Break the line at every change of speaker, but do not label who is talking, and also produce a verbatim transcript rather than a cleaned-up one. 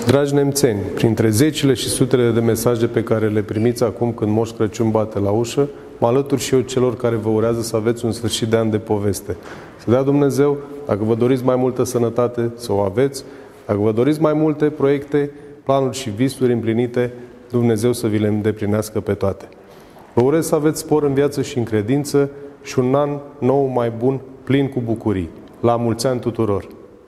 Dragi nemțeni, printre zecile și sutele de mesaje pe care le primiți acum când Moș Crăciun bate la ușă, mă alătur și eu celor care vă urează să aveți un sfârșit de an de poveste. Să dea Dumnezeu, dacă vă doriți mai multă sănătate, să o aveți, dacă vă doriți mai multe proiecte, planuri și visuri împlinite, Dumnezeu să vi le îndeplinească pe toate. Vă urez să aveți spor în viață și în credință și un an nou mai bun, plin cu bucurii. La mulți ani tuturor!